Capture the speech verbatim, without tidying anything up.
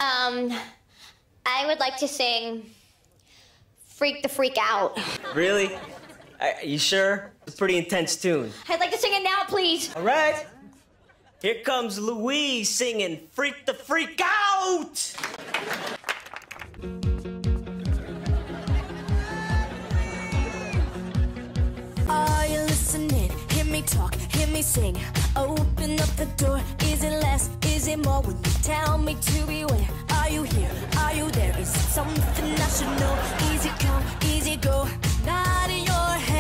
Um, I would like to sing Freak the Freak Out. Really? Are you sure? It's a pretty intense tune. I'd like to sing it now, please. All right. Here comes Louise singing Freak the Freak Out! Are you listening? Hear me talk, hear me sing. Open up the door. Is it less? Is it more? When you tell me to beware. Are you here? Are you there? Is it something I should know? Easy come, easy go. Not in your head.